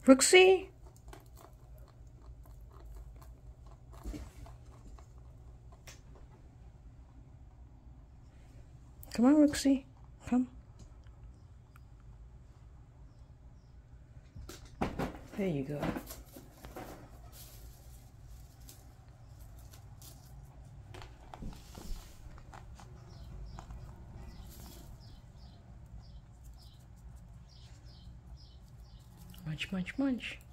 Rooksy? Come on, Rooksy. Come. There you go. Munch, munch, munch.